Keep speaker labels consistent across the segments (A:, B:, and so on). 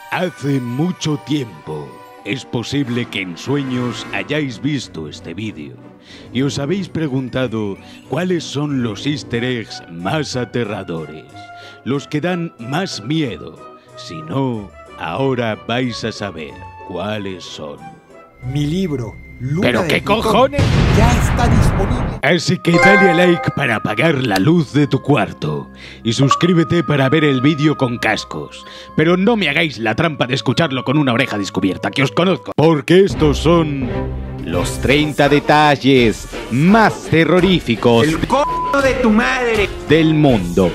A: Hace mucho tiempo, es posible que en sueños hayáis visto este vídeo y os habéis preguntado cuáles son los easter eggs más aterradores, los que dan más miedo. Si no, ahora vais a saber cuáles son.
B: Mi libro, Luna
A: ¿Pero
B: de
A: qué
B: Plutón,
A: cojones?
B: ya está disponible.
A: Así que dale a like para apagar la luz de tu cuarto y suscríbete para ver el vídeo con cascos. Pero no me hagáis la trampa de escucharlo con una oreja descubierta, que os conozco. Porque estos son
C: los 30 detalles más terroríficos
D: ¡El c*** de tu madre!
C: del mundo.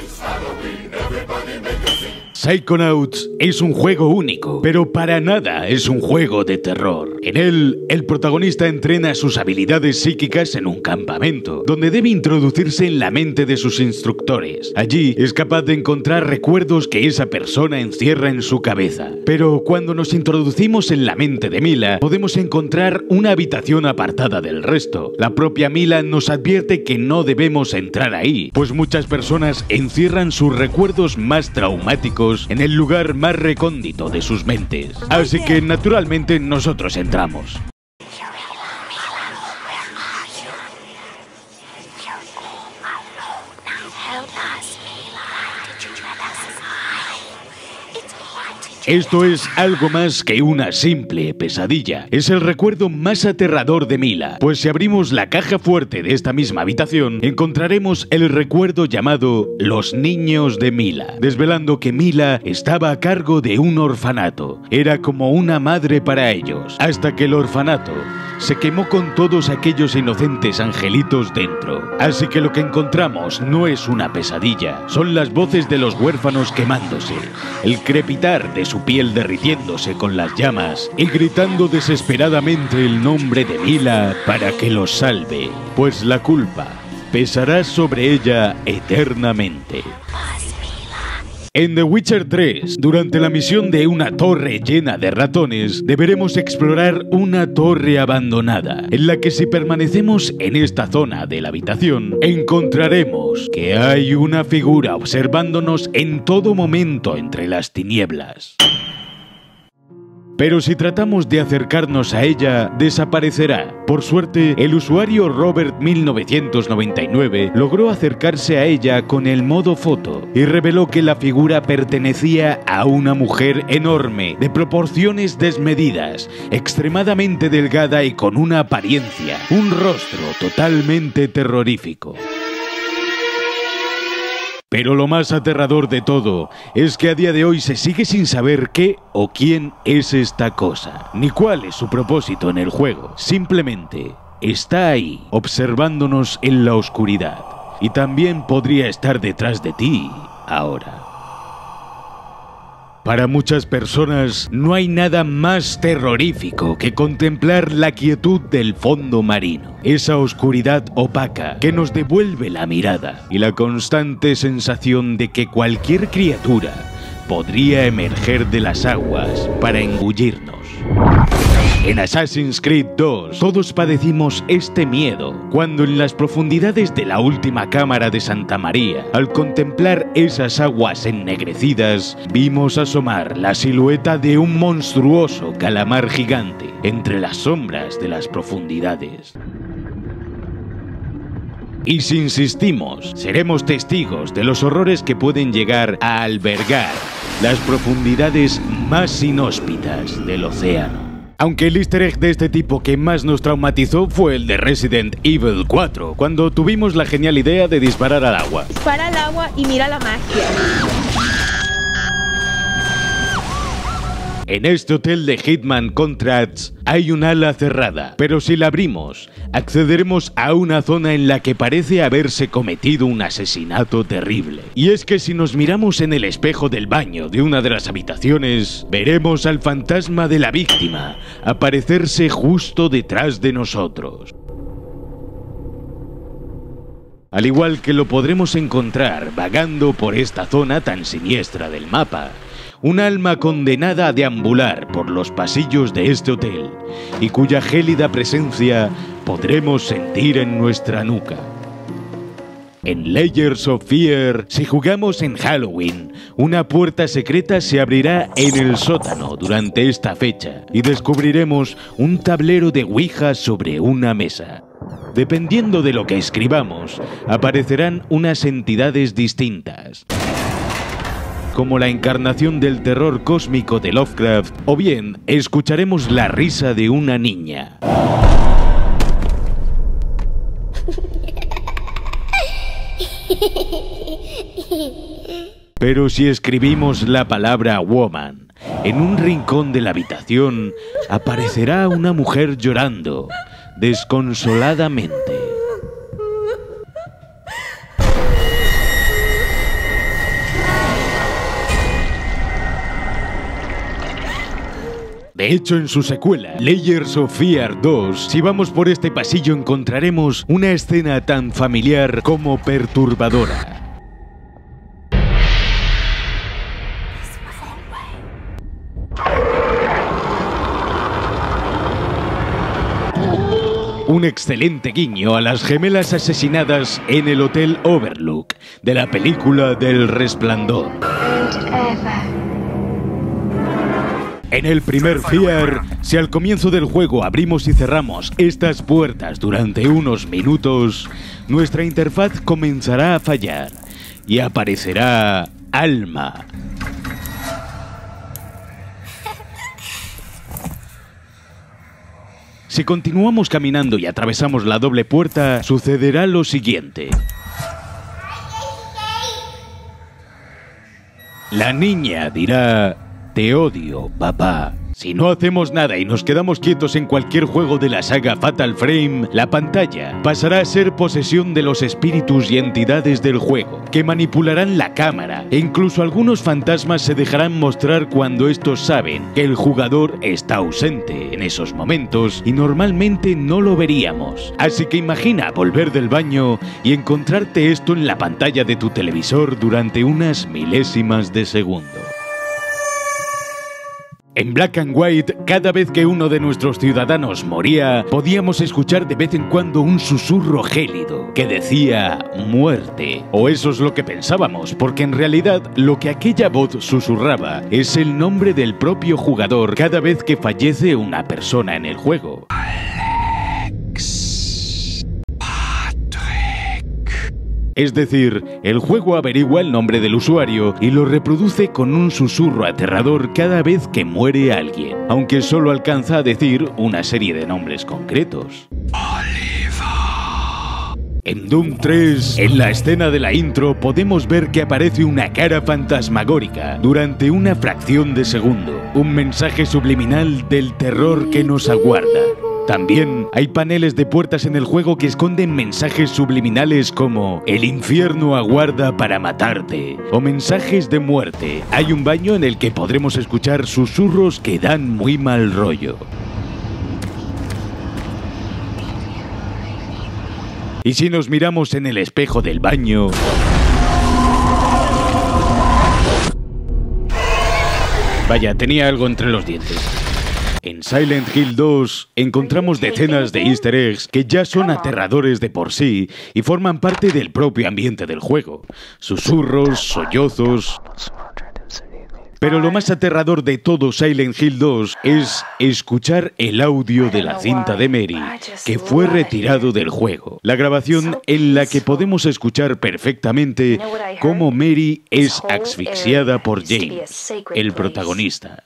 A: Psychonauts es un juego único, pero para nada es un juego de terror. En él, el protagonista entrena sus habilidades psíquicas en un campamento, donde debe introducirse en la mente de sus instructores. Allí es capaz de encontrar recuerdos que esa persona encierra en su cabeza. Pero cuando nos introducimos en la mente de Mila, podemos encontrar una habitación apartada del resto. La propia Mila nos advierte que no debemos entrar ahí, pues muchas personas encierran sus recuerdos más traumáticos en el lugar más recóndito de sus mentes. Así que naturalmente nosotros entramos. Esto es algo más que una simple pesadilla. Es el recuerdo más aterrador de Mila, pues si abrimos la caja fuerte de esta misma habitación, encontraremos el recuerdo llamado Los Niños de Mila, desvelando que Mila estaba a cargo de un orfanato. Era como una madre para ellos, hasta que el orfanato se quemó con todos aquellos inocentes angelitos dentro. Así que lo que encontramos no es una pesadilla, son las voces de los huérfanos quemándose, el crepitar de su piel derritiéndose con las llamas y gritando desesperadamente el nombre de Mila para que los salve, pues la culpa pesará sobre ella eternamente. En The Witcher 3, durante la misión de una torre llena de ratones, deberemos explorar una torre abandonada, en la que si permanecemos en esta zona de la habitación, encontraremos que hay una figura observándonos en todo momento entre las tinieblas. Pero si tratamos de acercarnos a ella, desaparecerá. Por suerte, el usuario Robert1999 logró acercarse a ella con el modo foto y reveló que la figura pertenecía a una mujer enorme, de proporciones desmedidas, extremadamente delgada y con una apariencia, un rostro totalmente terrorífico. Pero lo más aterrador de todo es que a día de hoy se sigue sin saber qué o quién es esta cosa, ni cuál es su propósito en el juego. Simplemente está ahí, observándonos en la oscuridad. Y también podría estar detrás de ti ahora. Para muchas personas no hay nada más terrorífico que contemplar la quietud del fondo marino, esa oscuridad opaca que nos devuelve la mirada y la constante sensación de que cualquier criatura podría emerger de las aguas para engullirnos. En Assassin's Creed 2 todos padecimos este miedo cuando en las profundidades de la última cámara de Santa María, al contemplar esas aguas ennegrecidas, vimos asomar la silueta de un monstruoso calamar gigante entre las sombras de las profundidades. Y si insistimos, seremos testigos de los horrores que pueden llegar a albergar las profundidades más inhóspitas del océano. Aunque el easter egg de este tipo que más nos traumatizó fue el de Resident Evil 4, cuando tuvimos la genial idea de disparar al agua.
E: Dispara al agua y mira la magia.
A: En este hotel de Hitman Contracts hay un ala cerrada, pero si la abrimos, accederemos a una zona en la que parece haberse cometido un asesinato terrible. Y es que si nos miramos en el espejo del baño de una de las habitaciones, veremos al fantasma de la víctima aparecerse justo detrás de nosotros. Al igual que lo podremos encontrar vagando por esta zona tan siniestra del mapa, un alma condenada a deambular por los pasillos de este hotel y cuya gélida presencia podremos sentir en nuestra nuca. En Layers of Fear, si jugamos en Halloween, una puerta secreta se abrirá en el sótano durante esta fecha y descubriremos un tablero de Ouija sobre una mesa. Dependiendo de lo que escribamos, aparecerán unas entidades distintas, como la encarnación del terror cósmico de Lovecraft, o bien escucharemos la risa de una niña. Pero si escribimos la palabra woman, en un rincón de la habitación aparecerá una mujer llorando, desconsoladamente. De hecho, en su secuela, Layers of Fear 2, si vamos por este pasillo encontraremos una escena tan familiar como perturbadora. Un excelente guiño a las gemelas asesinadas en el Hotel Overlook de la película del Resplandor. En el primer Fear, si al comienzo del juego abrimos y cerramos estas puertas durante unos minutos, nuestra interfaz comenzará a fallar y aparecerá Alma. Si continuamos caminando y atravesamos la doble puerta, sucederá lo siguiente. La niña dirá: "Te odio, papá". Si no hacemos nada y nos quedamos quietos en cualquier juego de la saga Fatal Frame, la pantalla pasará a ser posesión de los espíritus y entidades del juego, que manipularán la cámara, e incluso algunos fantasmas se dejarán mostrar cuando estos saben que el jugador está ausente en esos momentos y normalmente no lo veríamos. Así que imagina volver del baño y encontrarte esto en la pantalla de tu televisor durante unas milésimas de segundo. En Black and White, cada vez que uno de nuestros ciudadanos moría, podíamos escuchar de vez en cuando un susurro gélido que decía "muerte". O eso es lo que pensábamos, porque en realidad lo que aquella voz susurraba es el nombre del propio jugador cada vez que fallece una persona en el juego. Es decir, el juego averigua el nombre del usuario y lo reproduce con un susurro aterrador cada vez que muere alguien, aunque solo alcanza a decir una serie de nombres concretos. En Doom 3, en la escena de la intro, podemos ver que aparece una cara fantasmagórica durante una fracción de segundo, un mensaje subliminal del terror que nos aguarda. También hay paneles de puertas en el juego que esconden mensajes subliminales como "el infierno aguarda para matarte" o mensajes de muerte. Hay un baño en el que podremos escuchar susurros que dan muy mal rollo. Y si nos miramos en el espejo del baño, vaya, tenía algo entre los dientes. En Silent Hill 2 encontramos decenas de easter eggs que ya son aterradores de por sí y forman parte del propio ambiente del juego. Susurros, sollozos. Pero lo más aterrador de todo Silent Hill 2 es escuchar el audio de la cinta de Mary, que fue retirado del juego. La grabación en la que podemos escuchar perfectamente cómo Mary es asfixiada por James, el protagonista.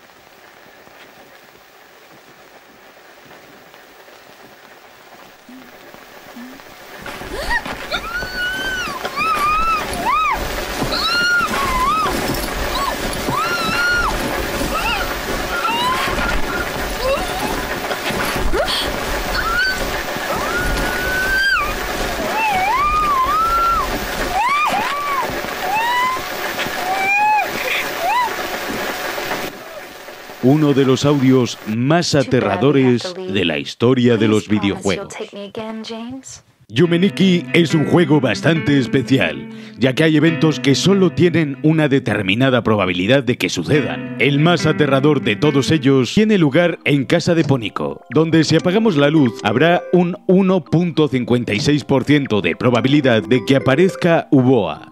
A: Uno de los audios más aterradores de la historia de los videojuegos. Yumeniki es un juego bastante especial, ya que hay eventos que solo tienen una determinada probabilidad de que sucedan. El más aterrador de todos ellos tiene lugar en casa de Pónico, donde si apagamos la luz habrá un 1.56% de probabilidad de que aparezca Uboa.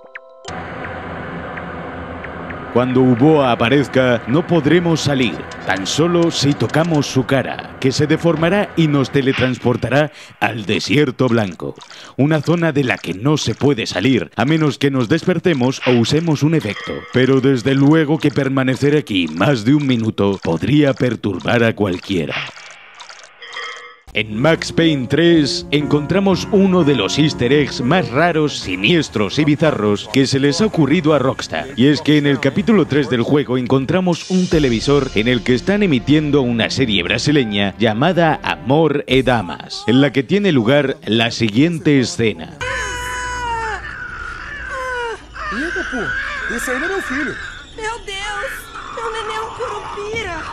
A: Cuando Uboa aparezca, no podremos salir, tan solo si tocamos su cara, que se deformará y nos teletransportará al desierto blanco, una zona de la que no se puede salir, a menos que nos despertemos o usemos un efecto. Pero desde luego que permanecer aquí más de un minuto podría perturbar a cualquiera. En Max Payne 3 encontramos uno de los easter eggs más raros, siniestros y bizarros que se les ha ocurrido a Rockstar. Y es que en el capítulo 3 del juego encontramos un televisor en el que están emitiendo una serie brasileña llamada Amor e Damas, en la que tiene lugar la siguiente escena.
B: Eita, pô, esse aí não é meu filho.
E: Meu Deus, meu neném é um curupira.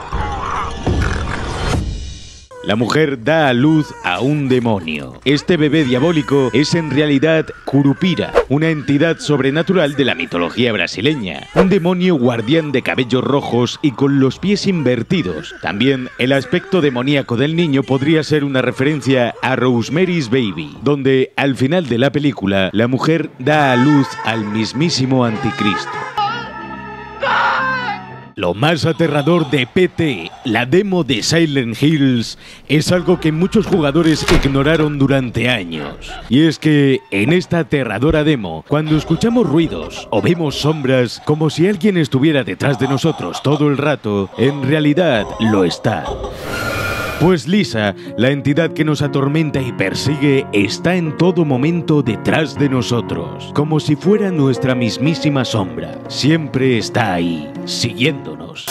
A: La mujer da a luz a un demonio. Este bebé diabólico es en realidad Curupira, una entidad sobrenatural de la mitología brasileña. Un demonio guardián de cabellos rojos y con los pies invertidos. También el aspecto demoníaco del niño podría ser una referencia a Rosemary's Baby, donde al final de la película la mujer da a luz al mismísimo anticristo. Lo más aterrador de PT, la demo de Silent Hills, es algo que muchos jugadores ignoraron durante años. Y es que en esta aterradora demo, cuando escuchamos ruidos o vemos sombras como si alguien estuviera detrás de nosotros todo el rato, en realidad lo está. Pues Lisa, la entidad que nos atormenta y persigue, está en todo momento detrás de nosotros, como si fuera nuestra mismísima sombra. Siempre está ahí, siguiéndonos.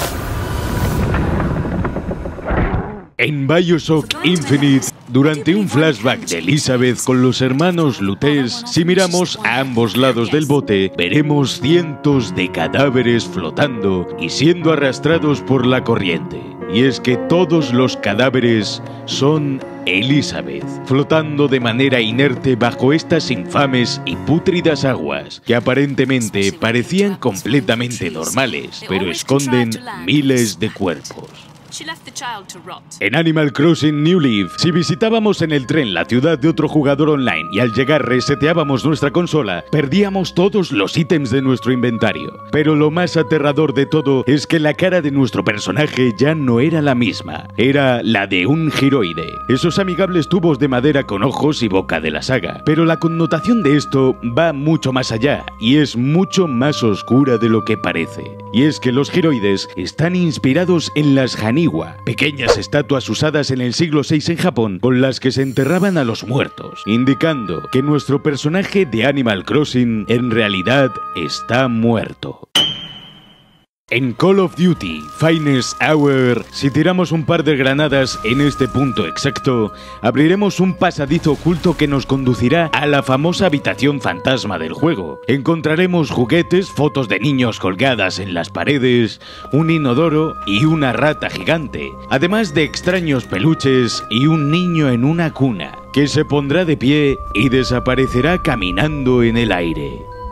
A: En BioShock Infinite, durante un flashback de Elizabeth con los hermanos Lutes, si miramos a ambos lados del bote, veremos cientos de cadáveres flotando y siendo arrastrados por la corriente. Y es que todos los cadáveres son Elizabeth, flotando de manera inerte bajo estas infames y pútridas aguas, que aparentemente parecían completamente normales, pero esconden miles de cuerpos. En Animal Crossing New Leaf, si visitábamos en el tren la ciudad de otro jugador online y al llegar reseteábamos nuestra consola, perdíamos todos los ítems de nuestro inventario. Pero lo más aterrador de todo es que la cara de nuestro personaje ya no era la misma, era la de un giroide, esos amigables tubos de madera con ojos y boca de la saga. Pero la connotación de esto va mucho más allá y es mucho más oscura de lo que parece. Y es que los giroides están inspirados en las Haniwa, pequeñas estatuas usadas en el siglo VI en Japón con las que se enterraban a los muertos, indicando que nuestro personaje de Animal Crossing en realidad está muerto. En Call of Duty Finest Hour, si tiramos un par de granadas en este punto exacto, abriremos un pasadizo oculto que nos conducirá a la famosa habitación fantasma del juego. Encontraremos juguetes, fotos de niños colgadas en las paredes, un inodoro y una rata gigante, además de extraños peluches y un niño en una cuna, que se pondrá de pie y desaparecerá caminando en el aire.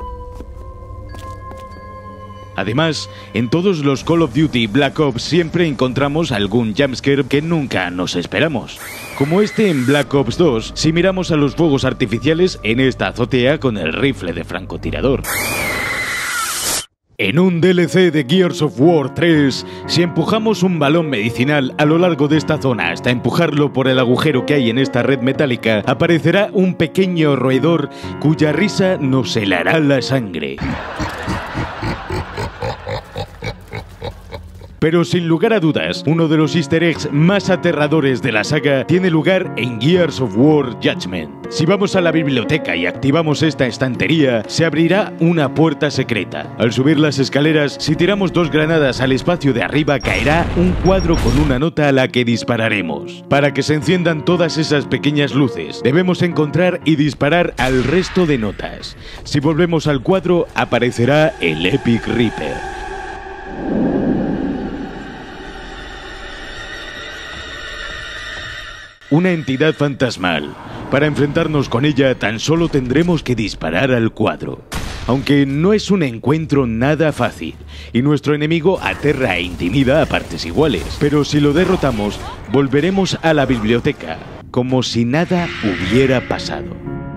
A: Además, en todos los Call of Duty Black Ops siempre encontramos algún jumpscare que nunca nos esperamos. Como este en Black Ops 2, si miramos a los fuegos artificiales en esta azotea con el rifle de francotirador. En un DLC de Gears of War 3, si empujamos un balón medicinal a lo largo de esta zona hasta empujarlo por el agujero que hay en esta red metálica, aparecerá un pequeño roedor cuya risa nos helará la sangre. Pero sin lugar a dudas, uno de los easter eggs más aterradores de la saga tiene lugar en Gears of War Judgment. Si vamos a la biblioteca y activamos esta estantería, se abrirá una puerta secreta. Al subir las escaleras, si tiramos 2 granadas al espacio de arriba, caerá un cuadro con una nota a la que dispararemos. Para que se enciendan todas esas pequeñas luces, debemos encontrar y disparar al resto de notas. Si volvemos al cuadro, aparecerá el Epic Reaper. Una entidad fantasmal, Para enfrentarnos con ella tan solo tendremos que disparar al cuadro. Aunque no es un encuentro nada fácil, y nuestro enemigo aterra e intimida a partes iguales. Pero si lo derrotamos, volveremos a la biblioteca, como si nada hubiera pasado.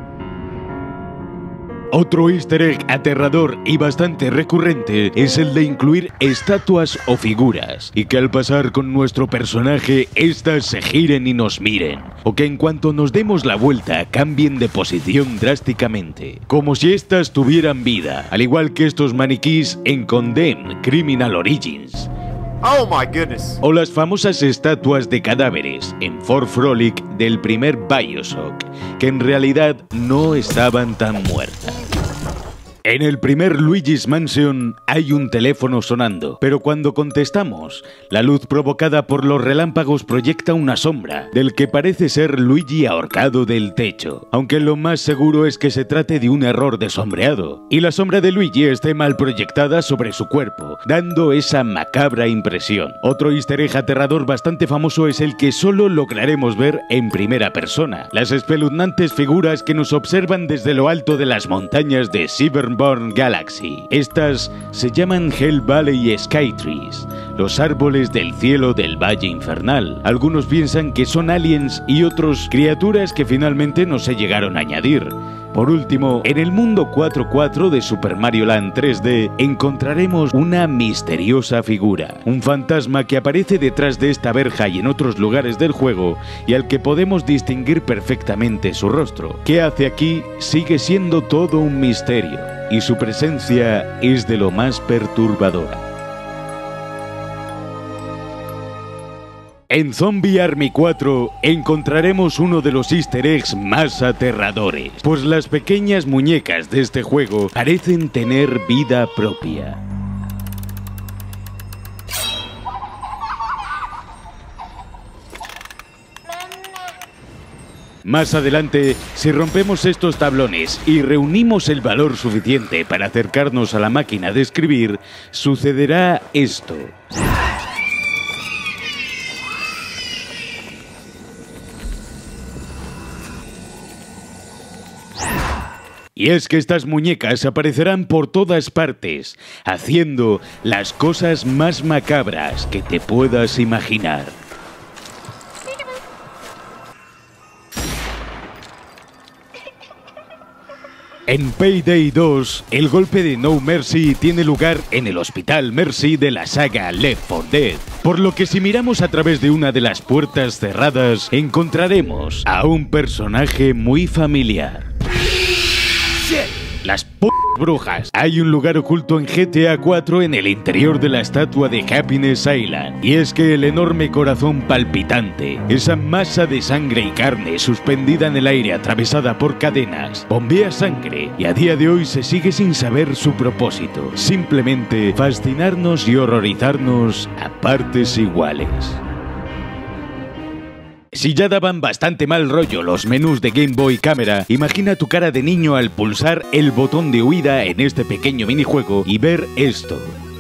A: Otro easter egg aterrador y bastante recurrente es el de incluir estatuas o figuras, y que al pasar con nuestro personaje, éstas se giren y nos miren, o que en cuanto nos demos la vuelta cambien de posición drásticamente, como si éstas tuvieran vida, al igual que estos maniquís en Condemned: Criminal Origins.
B: Oh my goodness.
A: O las famosas estatuas de cadáveres en Fort Frolic del primer BioShock, que en realidad no estaban tan muertas. En el primer Luigi's Mansion hay un teléfono sonando, pero cuando contestamos, la luz provocada por los relámpagos proyecta una sombra, del que parece ser Luigi ahorcado del techo, aunque lo más seguro es que se trate de un error de sombreado, y la sombra de Luigi esté mal proyectada sobre su cuerpo, dando esa macabra impresión. Otro easter egg aterrador bastante famoso es el que solo lograremos ver en primera persona, las espeluznantes figuras que nos observan desde lo alto de las montañas de Silverborn Galaxy. Estas se llaman Hell Valley Skytrees, los árboles del cielo del Valle Infernal. Algunos piensan que son aliens y otros criaturas que finalmente no se llegaron a añadir. Por último, en el mundo 4.4 de Super Mario Land 3D encontraremos una misteriosa figura, un fantasma que aparece detrás de esta verja y en otros lugares del juego y al que podemos distinguir perfectamente su rostro. ¿Qué hace aquí? Sigue siendo todo un misterio y su presencia es de lo más perturbadora. En Zombie Army 4 encontraremos uno de los easter eggs más aterradores, pues las pequeñas muñecas de este juego parecen tener vida propia. Más adelante, si rompemos estos tablones y reunimos el valor suficiente para acercarnos a la máquina de escribir, sucederá esto. Y es que estas muñecas aparecerán por todas partes, haciendo las cosas más macabras que te puedas imaginar. En Payday 2, el golpe de No Mercy tiene lugar en el Hospital Mercy de la saga Left 4 Dead, por lo que si miramos a través de una de las puertas cerradas, encontraremos a un personaje muy familiar. Las brujas. Hay un lugar oculto en GTA 4 en el interior de la estatua de Happiness Island, y es que el enorme corazón palpitante, esa masa de sangre y carne suspendida en el aire atravesada por cadenas, bombea sangre y a día de hoy se sigue sin saber su propósito, simplemente fascinarnos y horrorizarnos a partes iguales. Si ya daban bastante mal rollo los menús de Game Boy Cámara, imagina tu cara de niño al pulsar el botón de huida en este pequeño minijuego y ver esto.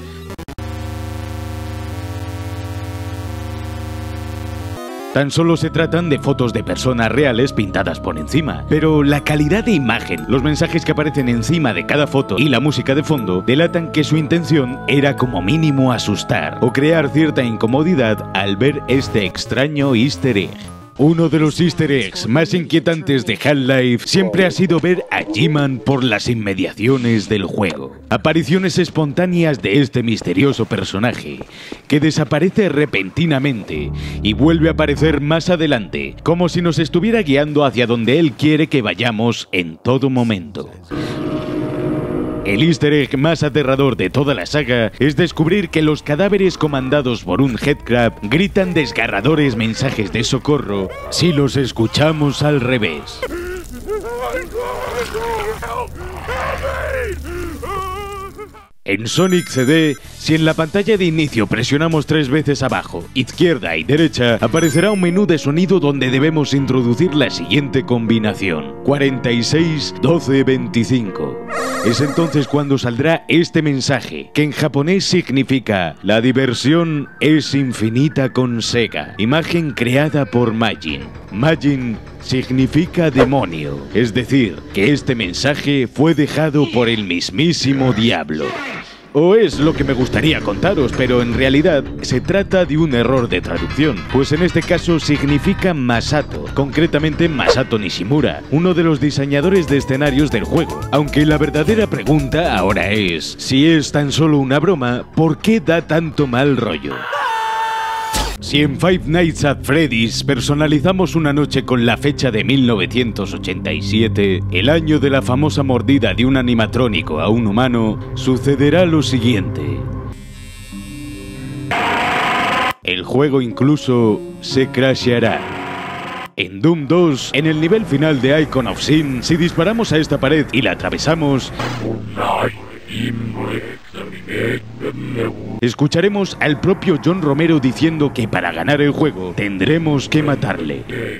A: Tan solo se tratan de fotos de personas reales pintadas por encima, pero la calidad de imagen, los mensajes que aparecen encima de cada foto y la música de fondo delatan que su intención era como mínimo asustar o crear cierta incomodidad al ver este extraño easter egg. Uno de los easter eggs más inquietantes de Half-Life siempre ha sido ver a G-Man por las inmediaciones del juego. Apariciones espontáneas de este misterioso personaje, que desaparece repentinamente y vuelve a aparecer más adelante, como si nos estuviera guiando hacia donde él quiere que vayamos en todo momento. El easter egg más aterrador de toda la saga es descubrir que los cadáveres comandados por un headcrab gritan desgarradores mensajes de socorro si los escuchamos al revés. En Sonic CD, si en la pantalla de inicio presionamos 3 veces abajo, izquierda y derecha, aparecerá un menú de sonido donde debemos introducir la siguiente combinación: 46 12 25. Es entonces cuando saldrá este mensaje, que en japonés significa "La diversión es infinita con Sega", imagen creada por Majin. Majin significa demonio, es decir, que este mensaje fue dejado por el mismísimo diablo. O es lo que me gustaría contaros, pero en realidad se trata de un error de traducción, pues en este caso significa Masato, concretamente Masato Nishimura, uno de los diseñadores de escenarios del juego. Aunque la verdadera pregunta ahora es, si es tan solo una broma, ¿por qué da tanto mal rollo? Si en Five Nights at Freddy's personalizamos una noche con la fecha de 1987, el año de la famosa mordida de un animatrónico a un humano, sucederá lo siguiente. El juego incluso se crasheará. En Doom 2, en el nivel final de Icon of Sin, si disparamos a esta pared y la atravesamos, escucharemos al propio John Romero diciendo que para ganar el juego tendremos que matarle.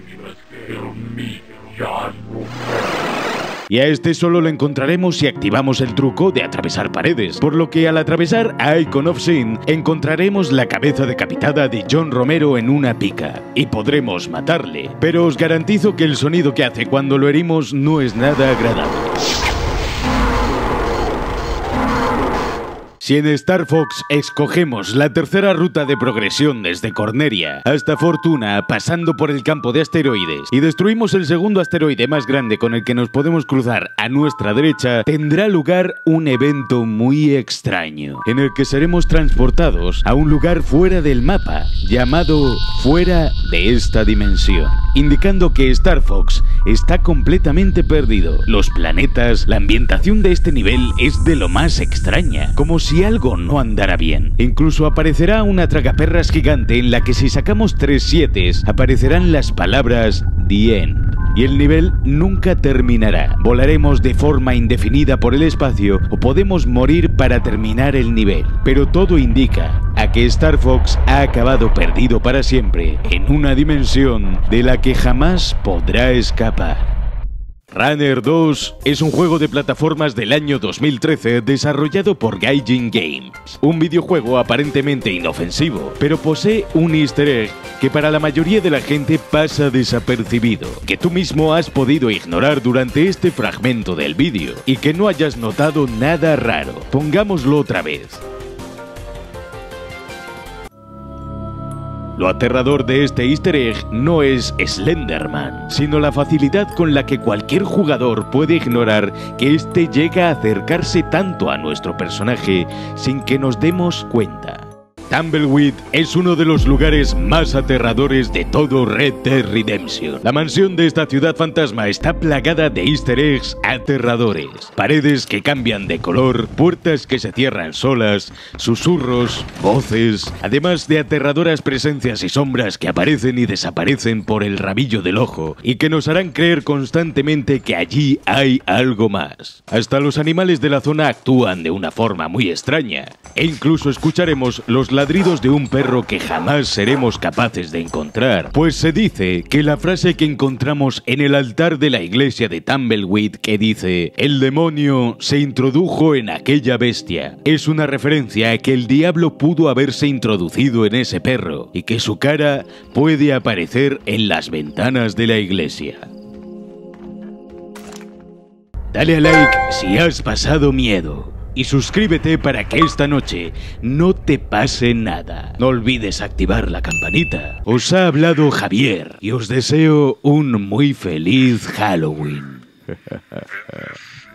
A: Y a este solo lo encontraremos si activamos el truco de atravesar paredes, por lo que al atravesar Icon of Sin encontraremos la cabeza decapitada de John Romero en una pica, y podremos matarle, pero os garantizo que el sonido que hace cuando lo herimos no es nada agradable. Si en Star Fox escogemos la tercera ruta de progresión desde Corneria hasta Fortuna, pasando por el campo de asteroides, y destruimos el segundo asteroide más grande con el que nos podemos cruzar a nuestra derecha, tendrá lugar un evento muy extraño, en el que seremos transportados a un lugar fuera del mapa, llamado Fuera de esta dimensión, indicando que Star Fox está completamente perdido. Los planetas, la ambientación de este nivel es de lo más extraña, como si algo no andara bien. Incluso aparecerá una tragaperras gigante en la que si sacamos 3 7s aparecerán las palabras The End. Y el nivel nunca terminará. Volaremos de forma indefinida por el espacio o podemos morir para terminar el nivel. Pero todo indica a que Star Fox ha acabado perdido para siempre en una dimensión de la que jamás podrá escapar. Runner 2 es un juego de plataformas del año 2013 desarrollado por Gaijin Games, un videojuego aparentemente inofensivo, pero posee un easter egg que para la mayoría de la gente pasa desapercibido, que tú mismo has podido ignorar durante este fragmento del vídeo y que no hayas notado nada raro. Pongámoslo otra vez. Lo aterrador de este easter egg no es Slenderman, sino la facilidad con la que cualquier jugador puede ignorar que este llega a acercarse tanto a nuestro personaje sin que nos demos cuenta. Tumbleweed es uno de los lugares más aterradores de todo Red Dead Redemption. La mansión de esta ciudad fantasma está plagada de easter eggs aterradores. Paredes que cambian de color, puertas que se cierran solas, susurros, voces, además de aterradoras presencias y sombras que aparecen y desaparecen por el rabillo del ojo y que nos harán creer constantemente que allí hay algo más. Hasta los animales de la zona actúan de una forma muy extraña e incluso escucharemos los ladridos de un perro que jamás seremos capaces de encontrar, pues se dice que la frase que encontramos en el altar de la iglesia de Tumbleweed que dice «El demonio se introdujo en aquella bestia» es una referencia a que el diablo pudo haberse introducido en ese perro y que su cara puede aparecer en las ventanas de la iglesia. Dale a like si has pasado miedo. Y suscríbete para que esta noche no te pase nada. No olvides activar la campanita. Os ha hablado Javier y os deseo un muy feliz Halloween.